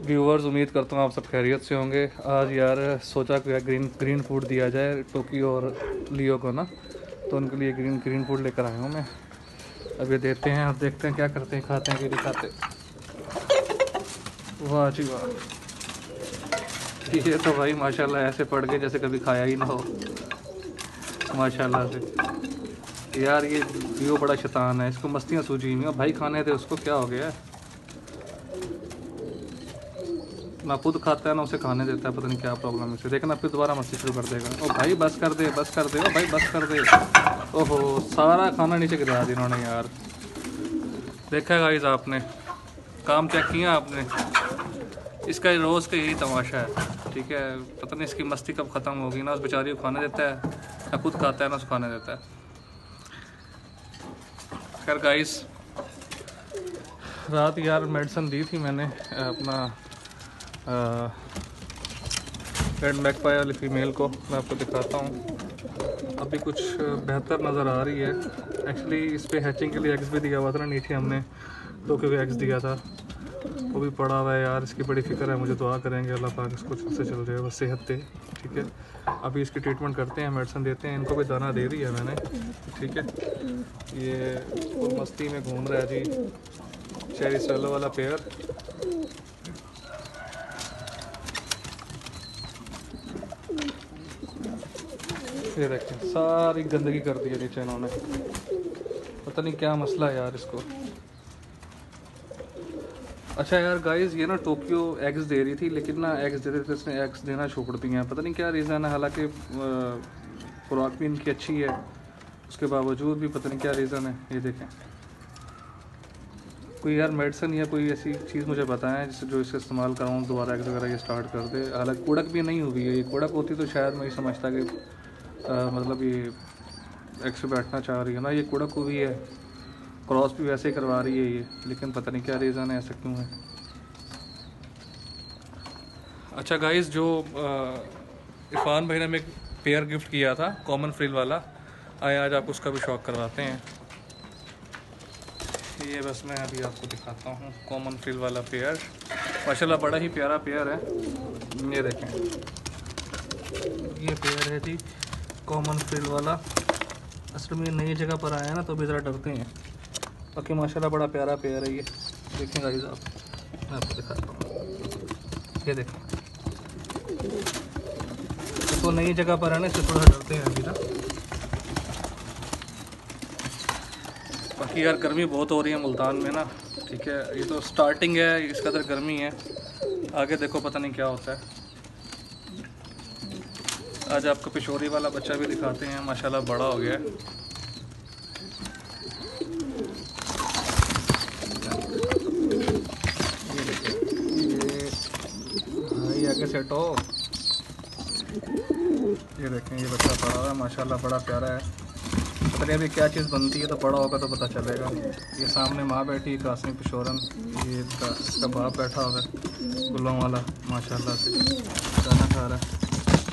Viewers, उम्मीद करता हूँ आप सब खैरियत से होंगे। आज यार सोचा कि यार ग्रीन फूड दिया जाए टोक्यो और लियो को ना, तो उनके लिए ग्रीन फूड लेकर आया हूँ मैं। अब ये देते हैं, अब देखते हैं क्या करते हैं, खाते हैं कि नहीं खाते। वाह जी वाह, ये तो भाई माशाल्लाह ऐसे पड़ गए जैसे कभी खाया ही ना हो, माशाल्लाह से। यार ये लियो बड़ा शैतान है, इसको मस्तियाँ सूझी हुई हैं भाई, खाने थे उसको, क्या हो गया है। ना खुद खाता है ना उसे खाने देता है, पता नहीं क्या प्रॉब्लम है इसे। देखना फिर दोबारा मस्ती शुरू कर देगा। ओ भाई बस कर दे, बस कर दे, ओ भाई बस कर दे। ओहो, सारा खाना नीचे गिरा दिया इन्होंने यार। देखा गाइस आपने, काम चेक किया आपने, इसका रोज़ का यही तमाशा है। ठीक है, पता नहीं इसकी मस्ती कब ख़त्म होगी। ना उस बेचारी को खाने देता है, ना खुद खाता है, ना उसे खाने देता है। खैर गाइस, रात यार मेडिसिन दी थी मैंने अपना रेड मैकपाई वाली फ़ीमेल को, मैं आपको दिखाता हूँ। अभी कुछ बेहतर नज़र आ रही है। एक्चुअली इस पर हैचिंग के लिए एग्स भी दिया हुआ था ना, नीचे हमने टोक्यो का एग्स दिया था, वो भी पड़ा हुआ है यार। इसकी बड़ी फ़िक्र है मुझे, दुआ करेंगे अल्लाह पाक इसको से चल जाए, बस सेहत दे। ठीक है, अभी इसकी ट्रीटमेंट करते हैं, मेडिसिन देते हैं। इनको भी दाना दे दी है मैंने। ठीक है, ये फुल मस्ती में घूम रहा है जी, चेरी स्वेलो वाला पेयर। ये देखें, सारी गंदगी कर दी है नीचे इन्होंने, पता नहीं क्या मसला है यार इसको। अच्छा यार गाइस, ये ना टोक्यो एग्स दे रही थी, लेकिन ना एग्स देते थे इसने एग्स देना छोड़ दी हैं, पता नहीं क्या रीज़न है। हालांकि खुराक भी इनकी अच्छी है, उसके बावजूद भी पता नहीं क्या रीज़न है। ये देखें, कोई यार मेडिसिन या कोई ऐसी चीज़ मुझे बताएं जिससे जो इसे इस्तेमाल कराऊँ, दोबारा एग्स वगैरह ये स्टार्ट कर दे। हालांकि कुड़क भी नहीं हुई है, ये कुड़क होती तो शायद मैं ये समझता कि मतलब ये एग्स पे बैठना चाह रही है ना। ये कुड़क हुई है, क्रॉस भी वैसे ही करवा रही है ये, लेकिन पता नहीं क्या रीज़न है, ऐसा क्यों है। अच्छा गाइस, जो इरफान भाई ने हमें एक पेयर गिफ्ट किया था कॉमन फ्रिल वाला, आए आज आपको उसका भी शौक करवाते हैं। ये बस मैं अभी आपको दिखाता हूँ कॉमन फ्रिल वाला पेयर, माशाल्लाह बड़ा ही प्यारा पेयर है। ये देखें, ये पेयर है जी कॉमन फ्रिल वाला। असल में नई जगह पर आया है ना, तो भी ज़रा डरते हैं, बाकी माशाल्लाह बड़ा प्यारा पेयर है ये। देखें गाइस आप, मैं आपको दिखाता हूँ। ये देखें, तो नई जगह पर है ना, इससे थोड़ा डरते हैं अभी ना। बाकी यार गर्मी बहुत हो रही है मुल्तान में ना। ठीक है, ये तो स्टार्टिंग है, इस कदर गर्मी है, आगे देखो पता नहीं क्या होता है। आज आपको पिशोरी वाला बच्चा भी दिखाते हैं, माशाल्लाह बड़ा हो गया है। ये देखिए, ये भाई आगे सेट हो। ये देखें, ये बच्चा पड़ा हुआ है, माशाल्लाह बड़ा प्यारा है। पता नहीं अभी क्या चीज़ बनती है, तो बड़ा होगा तो पता चलेगा। ये सामने माँ बैठी है कासमी पिशोरन, ये इसका बाप बैठा हुआ है गुलों वाला, माशाल्लाह से खाना खा रहा है।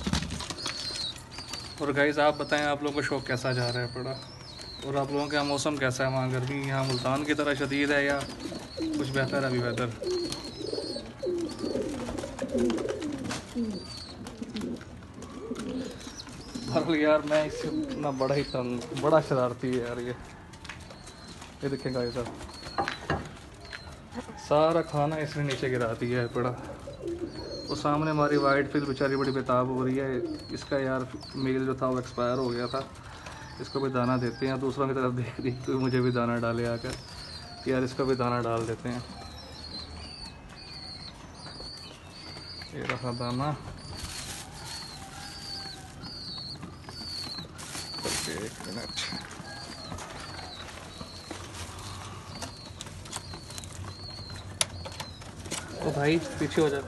और गाइस आप बताएं, आप लोगों का शौक़ कैसा जा रहा है पड़ा, और आप लोगों का मौसम कैसा है वहाँ? गर्मी यहाँ मुल्तान की तरह शदीद है या कुछ बेहतर है अभी वेदर? पर यार मैं इससे ना बड़ा ही तंग, बड़ा शरारती है यार ये देखें गाइस साहब, सारा खाना इसने नीचे गिरा दिया है पड़ा। वो सामने हमारी वाइट फिल बेचारी बड़ी बेताब हो रही है। इसका यार मेल जो था वो एक्सपायर हो गया था, इसको भी दाना देते हैं। दूसरों की तरफ देख रही तो मुझे भी दाना डाले आकर, यार इसको भी दाना डाल देते हैं। ये रहा दाना, एक मिनट। तो भाई पीछे हो जा।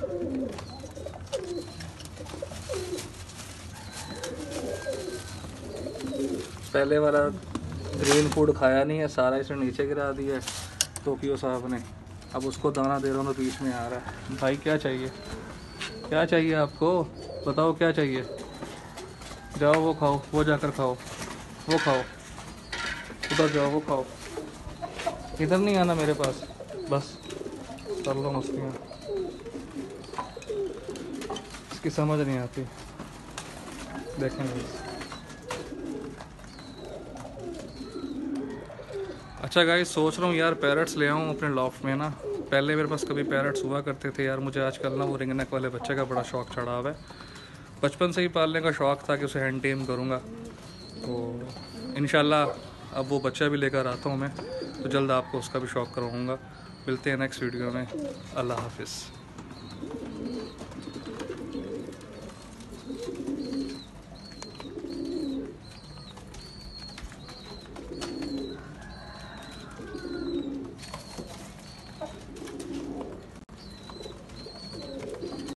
पहले वाला ग्रीन फूड खाया नहीं है, सारा इसने नीचे गिरा दिया है टोक्यो साहब ने। अब उसको दाना दे रहा हूँ तो बीच में आ रहा है। भाई क्या चाहिए, क्या चाहिए आपको, बताओ क्या चाहिए? जाओ वो खाओ, वो जाकर खाओ, वो खाओ, उधर जाओ वो खाओ, इधर नहीं आना मेरे पास, बस कर लो मस्तियाँ। इसकी समझ नहीं आती। देखेंगे। अच्छा गाइस, सोच रहा हूँ यार पैरट्स ले आऊँ अपने लॉफ्ट में ना। पहले मेरे पास कभी पैरट्स हुआ करते थे यार। मुझे आजकल ना वो रिंगनेक वाले बच्चे का बड़ा शौक चढ़ा हुआ है। बचपन से ही पालने का शौक था कि उसे हैंड टेम करूँगा। तो इंशाल्लाह अब वो बच्चा भी लेकर आता हूँ मैं, तो जल्द आपको उसका भी शौक करवाऊँगा। मिलते हैं नेक्स्ट वीडियो में। अल्लाह हाफिज़।